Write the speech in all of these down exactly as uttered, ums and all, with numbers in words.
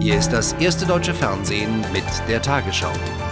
Hier ist das erste deutsche Fernsehen mit der Tagesschau.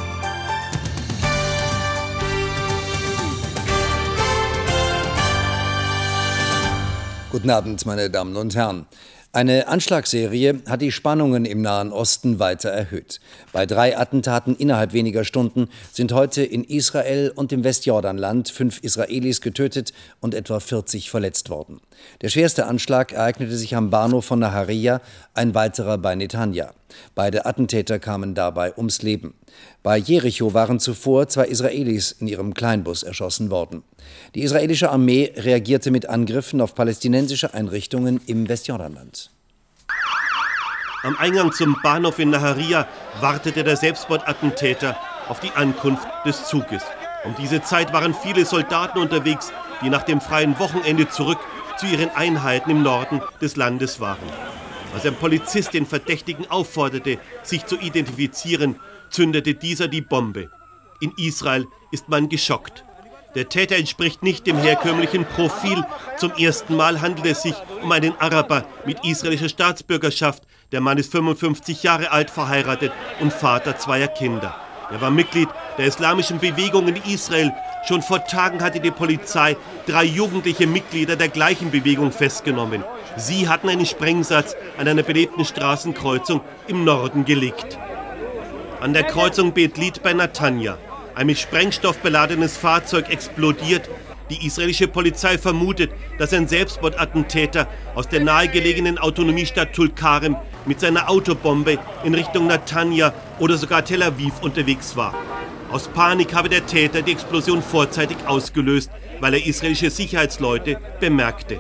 Guten Abend, meine Damen und Herren. Eine Anschlagsserie hat die Spannungen im Nahen Osten weiter erhöht. Bei drei Attentaten innerhalb weniger Stunden sind heute in Israel und im Westjordanland fünf Israelis getötet und etwa vierzig verletzt worden. Der schwerste Anschlag ereignete sich am Bahnhof von Nahariya, ein weiterer bei Netanya. Beide Attentäter kamen dabei ums Leben. Bei Jericho waren zuvor zwei Israelis in ihrem Kleinbus erschossen worden. Die israelische Armee reagierte mit Angriffen auf palästinensische Einrichtungen im Westjordanland. Am Eingang zum Bahnhof in Nahariya wartete der Selbstmordattentäter auf die Ankunft des Zuges. Um diese Zeit waren viele Soldaten unterwegs, die nach dem freien Wochenende zurück zu ihren Einheiten im Norden des Landes waren. Als ein Polizist den Verdächtigen aufforderte, sich zu identifizieren, zündete dieser die Bombe. In Israel ist man geschockt. Der Täter entspricht nicht dem herkömmlichen Profil. Zum ersten Mal handelt es sich um einen Araber mit israelischer Staatsbürgerschaft. Der Mann ist fünfundfünfzig Jahre alt, verheiratet und Vater zweier Kinder. Er war Mitglied der islamischen Bewegung in Israel. Schon vor Tagen hatte die Polizei drei jugendliche Mitglieder der gleichen Bewegung festgenommen. Sie hatten einen Sprengsatz an einer belebten Straßenkreuzung im Norden gelegt. An der Kreuzung Bet Lit bei Netanya. Ein mit Sprengstoff beladenes Fahrzeug explodiert. Die israelische Polizei vermutet, dass ein Selbstmordattentäter aus der nahegelegenen Autonomiestadt Tulkarem mit seiner Autobombe in Richtung Netanya oder sogar Tel Aviv unterwegs war. Aus Panik habe der Täter die Explosion vorzeitig ausgelöst, weil er israelische Sicherheitsleute bemerkte.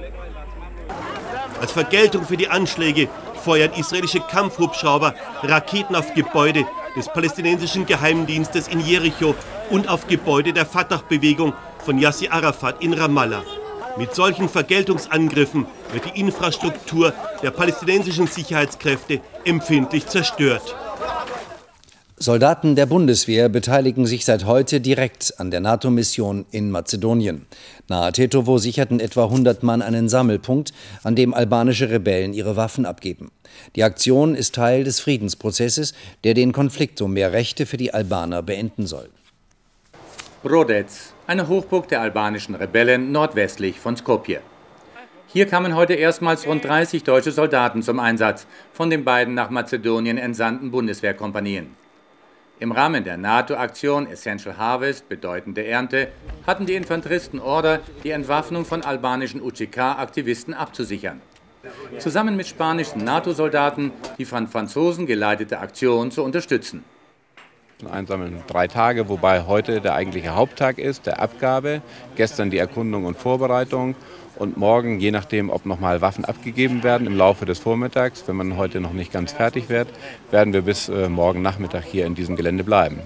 Als Vergeltung für die Anschläge feuern israelische Kampfhubschrauber Raketen auf Gebäude des palästinensischen Geheimdienstes in Jericho und auf Gebäude der Fatah-Bewegung von Yasser Arafat in Ramallah. Mit solchen Vergeltungsangriffen wird die Infrastruktur der palästinensischen Sicherheitskräfte empfindlich zerstört. Soldaten der Bundeswehr beteiligen sich seit heute direkt an der NATO-Mission in Mazedonien. Nahe Tetovo sicherten etwa hundert Mann einen Sammelpunkt, an dem albanische Rebellen ihre Waffen abgeben. Die Aktion ist Teil des Friedensprozesses, der den Konflikt um mehr Rechte für die Albaner beenden soll. Brodec, eine Hochburg der albanischen Rebellen nordwestlich von Skopje. Hier kamen heute erstmals rund dreißig deutsche Soldaten zum Einsatz von den beiden nach Mazedonien entsandten Bundeswehrkompanien. Im Rahmen der NATO-Aktion Essential Harvest, bedeutende Ernte, hatten die Infanteristen Order, die Entwaffnung von albanischen U C K-Aktivisten abzusichern. Zusammen mit spanischen NATO-Soldaten die von Franzosen geleitete Aktion zu unterstützen. Einsammeln drei Tage, wobei heute der eigentliche Haupttag ist, der Abgabe, gestern die Erkundung und Vorbereitung und morgen, je nachdem, ob nochmal Waffen abgegeben werden im Laufe des Vormittags, wenn man heute noch nicht ganz fertig wird, werden wir bis äh, morgen Nachmittag hier in diesem Gelände bleiben.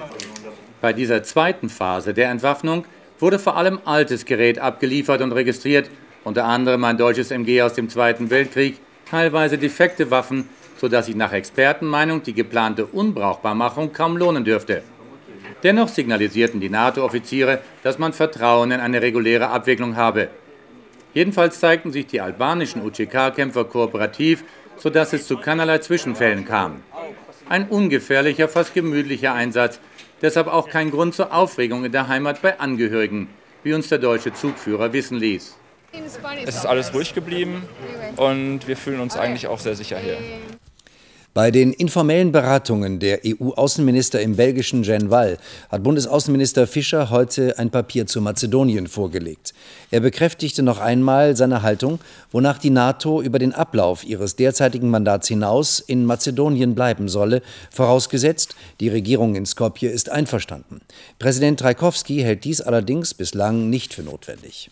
Bei dieser zweiten Phase der Entwaffnung wurde vor allem altes Gerät abgeliefert und registriert, unter anderem ein deutsches M G aus dem Zweiten Weltkrieg, teilweise defekte Waffen, sodass sich nach Expertenmeinung die geplante Unbrauchbarmachung kaum lohnen dürfte. Dennoch signalisierten die NATO-Offiziere, dass man Vertrauen in eine reguläre Abwicklung habe. Jedenfalls zeigten sich die albanischen U C K-Kämpfer kooperativ, sodass es zu keinerlei Zwischenfällen kam. Ein ungefährlicher, fast gemütlicher Einsatz, deshalb auch kein Grund zur Aufregung in der Heimat bei Angehörigen, wie uns der deutsche Zugführer wissen ließ. Es ist alles ruhig geblieben und wir fühlen uns eigentlich auch sehr sicher hier. Bei den informellen Beratungen der E U-Außenminister im belgischen Genval hat Bundesaußenminister Fischer heute ein Papier zu Mazedonien vorgelegt. Er bekräftigte noch einmal seine Haltung, wonach die NATO über den Ablauf ihres derzeitigen Mandats hinaus in Mazedonien bleiben solle, vorausgesetzt, die Regierung in Skopje ist einverstanden. Präsident Trajkovski hält dies allerdings bislang nicht für notwendig.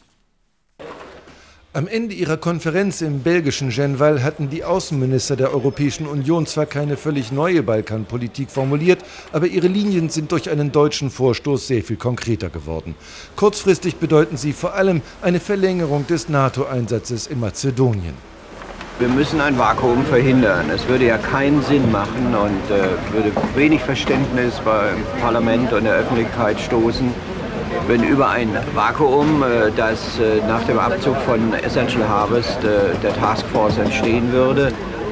Am Ende ihrer Konferenz im belgischen Genval hatten die Außenminister der Europäischen Union zwar keine völlig neue Balkanpolitik formuliert, aber ihre Linien sind durch einen deutschen Vorstoß sehr viel konkreter geworden. Kurzfristig bedeuten sie vor allem eine Verlängerung des NATO-Einsatzes in Mazedonien. Wir müssen ein Vakuum verhindern. Es würde ja keinen Sinn machen und äh, würde wenig Verständnis beim Parlament und der Öffentlichkeit stoßen, wenn über ein Vakuum, das nach dem Abzug von Essential Harvest der Taskforce entstehen würde,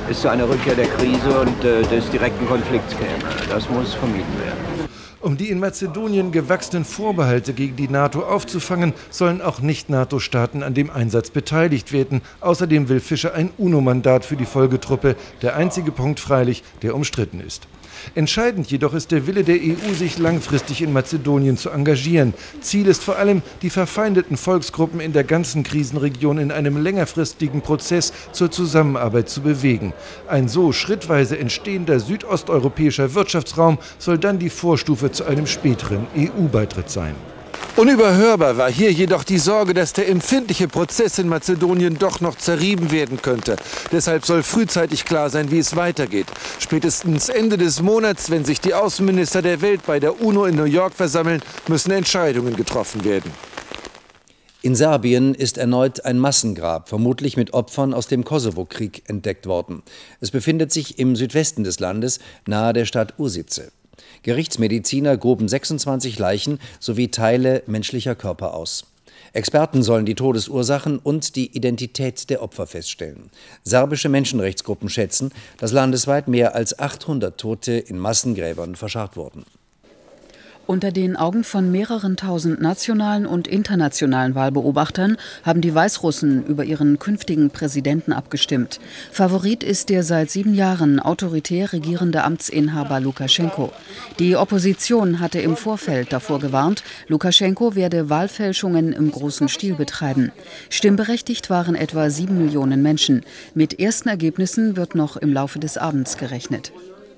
es zu einer Rückkehr der Krise und äh, des direkten Konflikts käme. Das muss vermieden werden. Um die in Mazedonien gewachsenen Vorbehalte gegen die NATO aufzufangen, sollen auch Nicht-NATO-Staaten an dem Einsatz beteiligt werden. Außerdem will Fischer ein UNO-Mandat für die Folgetruppe, der einzige Punkt freilich, der umstritten ist. Entscheidend jedoch ist der Wille der E U, sich langfristig in Mazedonien zu engagieren. Ziel ist vor allem, die verfeindeten Volksgruppen in der ganzen Krisenregion in einem längerfristigen Prozess zur Zusammenarbeit zu bewegen. Ein so schrittweise entstehender südosteuropäischer Wirtschaftsraum soll dann die Vorstufe zu einem späteren E U-Beitritt sein. Unüberhörbar war hier jedoch die Sorge, dass der empfindliche Prozess in Mazedonien doch noch zerrieben werden könnte. Deshalb soll frühzeitig klar sein, wie es weitergeht. Spätestens Ende des Monats, wenn sich die Außenminister der Welt bei der UNO in New York versammeln, müssen Entscheidungen getroffen werden. In Serbien ist erneut ein Massengrab, vermutlich mit Opfern aus dem Kosovo-Krieg, entdeckt worden. Es befindet sich im Südwesten des Landes, nahe der Stadt Užice. Gerichtsmediziner gruben sechsundzwanzig Leichen sowie Teile menschlicher Körper aus. Experten sollen die Todesursachen und die Identität der Opfer feststellen. Serbische Menschenrechtsgruppen schätzen, dass landesweit mehr als achthundert Tote in Massengräbern verscharrt wurden. Unter den Augen von mehreren tausend nationalen und internationalen Wahlbeobachtern haben die Weißrussen über ihren künftigen Präsidenten abgestimmt. Favorit ist der seit sieben Jahren autoritär regierende Amtsinhaber Lukaschenko. Die Opposition hatte im Vorfeld davor gewarnt, Lukaschenko werde Wahlfälschungen im großen Stil betreiben. Stimmberechtigt waren etwa sieben Millionen Menschen. Mit ersten Ergebnissen wird noch im Laufe des Abends gerechnet.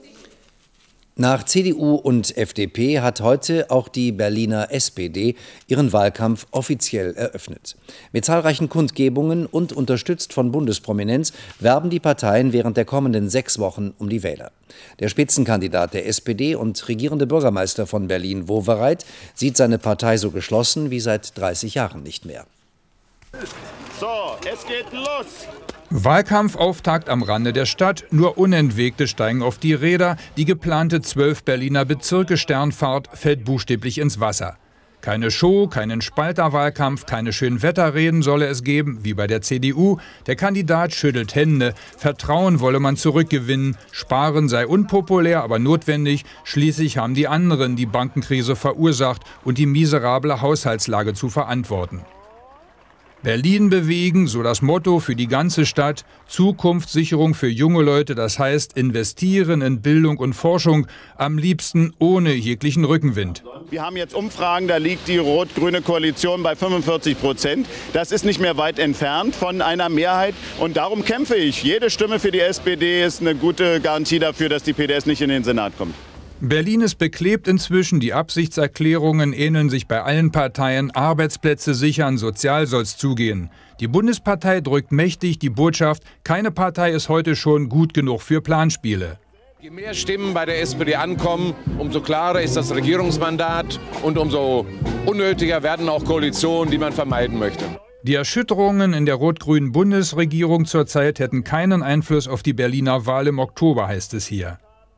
Nach C D U und F D P hat heute auch die Berliner S P D ihren Wahlkampf offiziell eröffnet. Mit zahlreichen Kundgebungen und unterstützt von Bundesprominenz werben die Parteien während der kommenden sechs Wochen um die Wähler. Der Spitzenkandidat der S P D und regierende Bürgermeister von Berlin, Wowereit, sieht seine Partei so geschlossen wie seit dreißig Jahren nicht mehr. So, es geht los! Wahlkampfauftakt am Rande der Stadt, nur Unentwegte steigen auf die Räder, die geplante zwölf Berliner Bezirke Sternfahrt fällt buchstäblich ins Wasser. Keine Show, keinen Spalterwahlkampf, keine schönen Wetterreden solle es geben, wie bei der C D U. Der Kandidat schüttelt Hände, Vertrauen wolle man zurückgewinnen, Sparen sei unpopulär, aber notwendig. Schließlich haben die anderen die Bankenkrise verursacht und die miserable Haushaltslage zu verantworten. Berlin bewegen, so das Motto für die ganze Stadt. Zukunftssicherung für junge Leute, das heißt investieren in Bildung und Forschung, am liebsten ohne jeglichen Rückenwind. Wir haben jetzt Umfragen, da liegt die rot-grüne Koalition bei fünfundvierzig Prozent. Das ist nicht mehr weit entfernt von einer Mehrheit und darum kämpfe ich. Jede Stimme für die S P D ist eine gute Garantie dafür, dass die P D S nicht in den Senat kommt. Berlin ist beklebt inzwischen, die Absichtserklärungen ähneln sich bei allen Parteien, Arbeitsplätze sichern, sozial soll's zugehen. Die Bundespartei drückt mächtig die Botschaft, keine Partei ist heute schon gut genug für Planspiele. Je mehr Stimmen bei der S P D ankommen, umso klarer ist das Regierungsmandat und umso unnötiger werden auch Koalitionen, die man vermeiden möchte. Die Erschütterungen in der rot-grünen Bundesregierung zurzeit hätten keinen Einfluss auf die Berliner Wahl im Oktober, heißt es hier.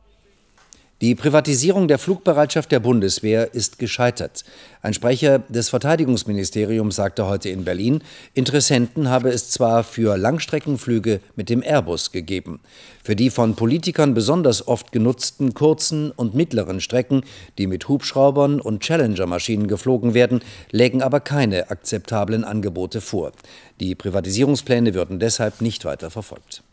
Die Privatisierung der Flugbereitschaft der Bundeswehr ist gescheitert. Ein Sprecher des Verteidigungsministeriums sagte heute in Berlin, Interessenten habe es zwar für Langstreckenflüge mit dem Airbus gegeben. Für die von Politikern besonders oft genutzten kurzen und mittleren Strecken, die mit Hubschraubern und Challenger-Maschinen geflogen werden, lägen aber keine akzeptablen Angebote vor. Die Privatisierungspläne würden deshalb nicht weiter verfolgt.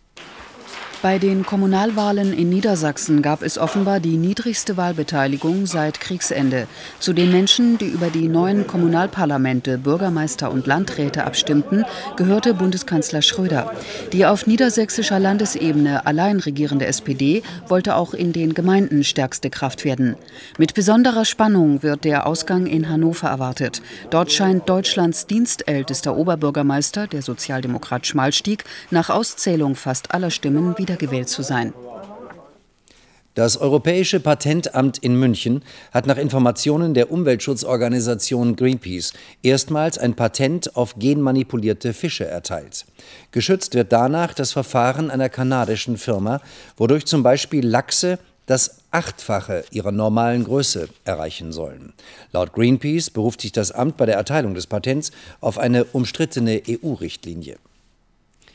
Bei den Kommunalwahlen in Niedersachsen gab es offenbar die niedrigste Wahlbeteiligung seit Kriegsende. Zu den Menschen, die über die neuen Kommunalparlamente, Bürgermeister und Landräte abstimmten, gehörte Bundeskanzler Schröder. Die auf niedersächsischer Landesebene allein regierende S P D wollte auch in den Gemeinden stärkste Kraft werden. Mit besonderer Spannung wird der Ausgang in Hannover erwartet. Dort scheint Deutschlands dienstältester Oberbürgermeister, der Sozialdemokrat Schmalstieg, nach Auszählung fast aller Stimmen wieder gewählt zu sein. Das Europäische Patentamt in München hat nach Informationen der Umweltschutzorganisation Greenpeace erstmals ein Patent auf genmanipulierte Fische erteilt. Geschützt wird danach das Verfahren einer kanadischen Firma, wodurch zum Beispiel Lachse das Achtfache ihrer normalen Größe erreichen sollen. Laut Greenpeace beruft sich das Amt bei der Erteilung des Patents auf eine umstrittene E U-Richtlinie.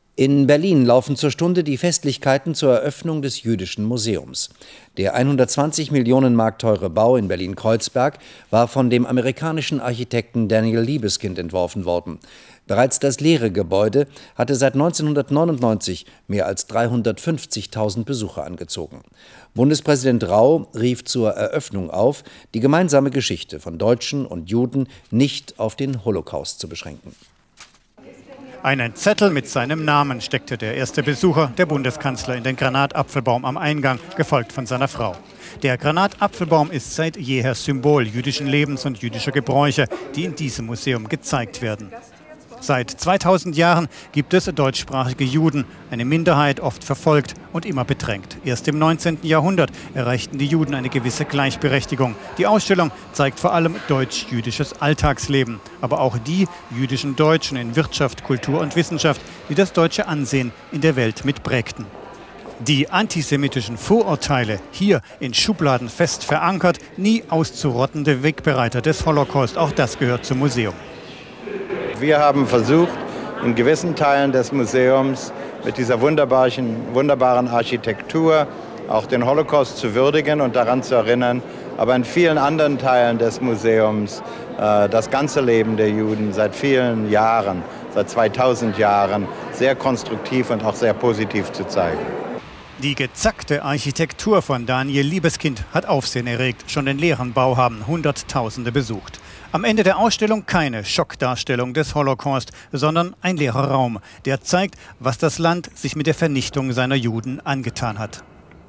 In Berlin laufen zur Stunde die Festlichkeiten zur Eröffnung des Jüdischen Museums. Der hundertzwanzig Millionen Mark teure Bau in Berlin-Kreuzberg war von dem amerikanischen Architekten Daniel Libeskind entworfen worden. Bereits das leere Gebäude hatte seit neunzehnhundertneunundneunzig mehr als dreihundertfünfzigtausend Besucher angezogen. Bundespräsident Rau rief zur Eröffnung auf, die gemeinsame Geschichte von Deutschen und Juden nicht auf den Holocaust zu beschränken. Einen Zettel mit seinem Namen steckte der erste Besucher, der Bundeskanzler, in den Granatapfelbaum am Eingang, gefolgt von seiner Frau. Der Granatapfelbaum ist seit jeher Symbol jüdischen Lebens und jüdischer Gebräuche, die in diesem Museum gezeigt werden. Seit zweitausend Jahren gibt es deutschsprachige Juden, eine Minderheit, oft verfolgt und immer bedrängt. Erst im neunzehnten Jahrhundert erreichten die Juden eine gewisse Gleichberechtigung. Die Ausstellung zeigt vor allem deutsch-jüdisches Alltagsleben, aber auch die jüdischen Deutschen in Wirtschaft, Kultur und Wissenschaft, die das deutsche Ansehen in der Welt mitprägten. Die antisemitischen Vorurteile, hier in Schubladen fest verankert, nie auszurottende Wegbereiter des Holocaust, auch das gehört zum Museum. Wir haben versucht, in gewissen Teilen des Museums mit dieser wunderbaren, wunderbaren Architektur auch den Holocaust zu würdigen und daran zu erinnern, aber in vielen anderen Teilen des Museums äh, das ganze Leben der Juden seit vielen Jahren, seit zweitausend Jahren, sehr konstruktiv und auch sehr positiv zu zeigen. Die gezackte Architektur von Daniel Libeskind hat Aufsehen erregt. Schon den leeren Bau haben Hunderttausende besucht. Am Ende der Ausstellung keine Schockdarstellung des Holocaust, sondern ein leerer Raum, der zeigt, was das Land sich mit der Vernichtung seiner Juden angetan hat.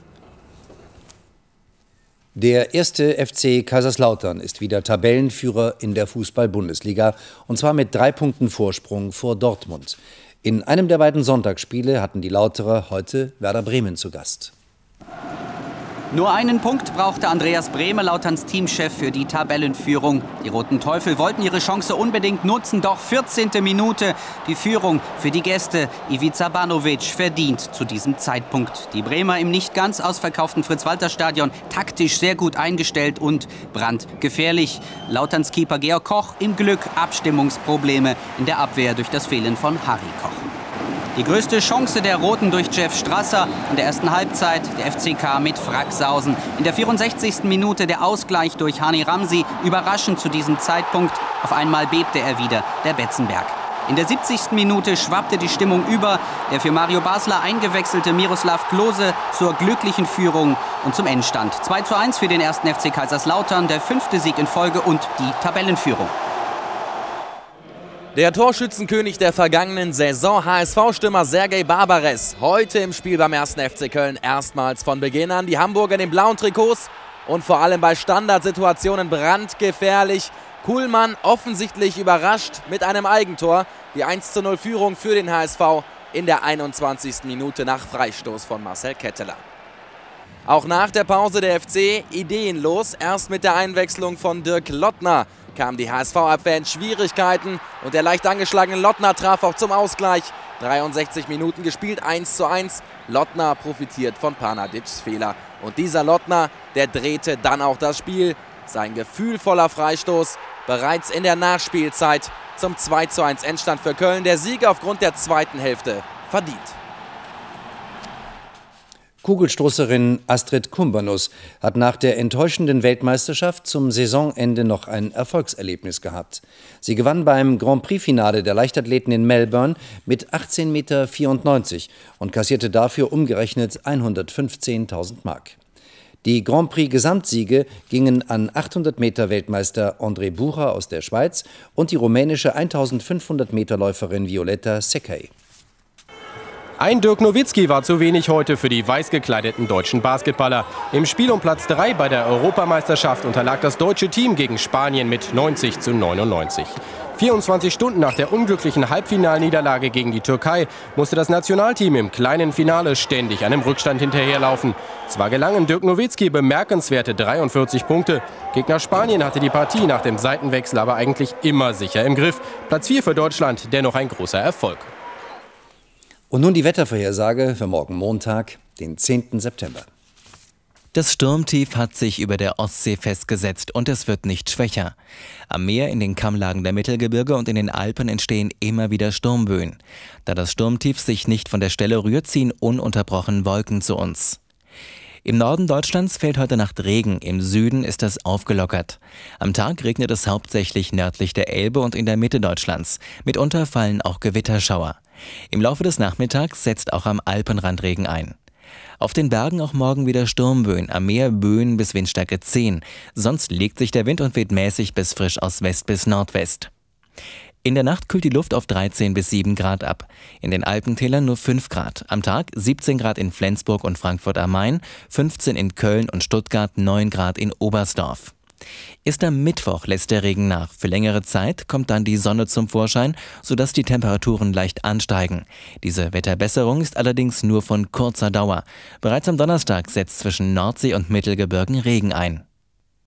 Der erste F C Kaiserslautern ist wieder Tabellenführer in der Fußball-Bundesliga, und zwar mit drei Punkten Vorsprung vor Dortmund. In einem der beiden Sonntagsspiele hatten die Lauterer heute Werder Bremen zu Gast. Nur einen Punkt brauchte Andreas Brehme, Lauterns Teamchef, für die Tabellenführung. Die Roten Teufel wollten ihre Chance unbedingt nutzen, doch vierzehnte Minute. Die Führung für die Gäste. Ivica Banovic verdient zu diesem Zeitpunkt. Die Bremer im nicht ganz ausverkauften Fritz-Walter-Stadion taktisch sehr gut eingestellt und brandgefährlich. Lauterns Keeper Georg Koch im Glück, Abstimmungsprobleme in der Abwehr durch das Fehlen von Harry Koch. Die größte Chance der Roten durch Jeff Strasser in der ersten Halbzeit, der F C K mit Fracksausen. In der vierundsechzigsten Minute der Ausgleich durch Hani Ramsi, überraschend zu diesem Zeitpunkt. Auf einmal bebte er wieder, der Betzenberg. In der siebzigsten Minute schwappte die Stimmung über. Der für Mario Basler eingewechselte Miroslav Klose zur glücklichen Führung und zum Endstand. zwei zu eins für den ersten F C Kaiserslautern, der fünfte Sieg in Folge und die Tabellenführung. Der Torschützenkönig der vergangenen Saison, H S V-Stürmer Sergej Barbares, heute im Spiel beim ersten F C Köln erstmals von Beginn an. Die Hamburger in den blauen Trikots und vor allem bei Standardsituationen brandgefährlich. Kuhlmann offensichtlich überrascht mit einem Eigentor. Die eins zu null Führung für den H S V in der einundzwanzigsten Minute nach Freistoß von Marcel Ketteler. Auch nach der Pause der F C ideenlos. Erst mit der Einwechslung von Dirk Lottner kam die H S V-Abwehr in Schwierigkeiten und der leicht angeschlagene Lottner traf auch zum Ausgleich. dreiundsechzig Minuten gespielt, eins zu eins. Lottner profitiert von Panadics Fehler. Und dieser Lottner, der drehte dann auch das Spiel. Sein gefühlvoller Freistoß bereits in der Nachspielzeit zum zwei zu eins Endstand für Köln. Der Sieg aufgrund der zweiten Hälfte verdient. Kugelstoßerin Astrid Kumbanus hat nach der enttäuschenden Weltmeisterschaft zum Saisonende noch ein Erfolgserlebnis gehabt. Sie gewann beim Grand Prix-Finale der Leichtathleten in Melbourne mit achtzehn Komma vierundneunzig Meter und kassierte dafür umgerechnet hundertfünfzehntausend Mark. Die Grand Prix-Gesamtsiege gingen an achthundert Meter Weltmeister André Bucher aus der Schweiz und die rumänische eintausendfünfhundert Meter Läuferin Violeta Sekei. Ein Dirk Nowitzki war zu wenig heute für die weiß gekleideten deutschen Basketballer. Im Spiel um Platz drei bei der Europameisterschaft unterlag das deutsche Team gegen Spanien mit neunzig zu neunundneunzig. vierundzwanzig Stunden nach der unglücklichen Halbfinalniederlage gegen die Türkei musste das Nationalteam im kleinen Finale ständig einem Rückstand hinterherlaufen. Zwar gelangen Dirk Nowitzki bemerkenswerte dreiundvierzig Punkte. Gegner Spanien hatte die Partie nach dem Seitenwechsel aber eigentlich immer sicher im Griff. Platz vier für Deutschland, dennoch ein großer Erfolg. Und nun die Wettervorhersage für morgen Montag, den zehnten September. Das Sturmtief hat sich über der Ostsee festgesetzt und es wird nicht schwächer. Am Meer, in den Kammlagen der Mittelgebirge und in den Alpen entstehen immer wieder Sturmböen. Da das Sturmtief sich nicht von der Stelle rührt, ziehen ununterbrochen Wolken zu uns. Im Norden Deutschlands fällt heute Nacht Regen, im Süden ist es aufgelockert. Am Tag regnet es hauptsächlich nördlich der Elbe und in der Mitte Deutschlands. Mitunter fallen auch Gewitterschauer. Im Laufe des Nachmittags setzt auch am Alpenrand Regen ein. Auf den Bergen auch morgen wieder Sturmböen, am Meer Böen bis Windstärke zehn. Sonst legt sich der Wind und weht mäßig bis frisch aus West bis Nordwest. In der Nacht kühlt die Luft auf dreizehn bis sieben Grad ab. In den Alpentälern nur fünf Grad. Am Tag siebzehn Grad in Flensburg und Frankfurt am Main, fünfzehn in Köln und Stuttgart, neun Grad in Oberstdorf. Erst am Mittwoch lässt der Regen nach. Für längere Zeit kommt dann die Sonne zum Vorschein, sodass die Temperaturen leicht ansteigen. Diese Wetterbesserung ist allerdings nur von kurzer Dauer. Bereits am Donnerstag setzt zwischen Nordsee und Mittelgebirgen Regen ein.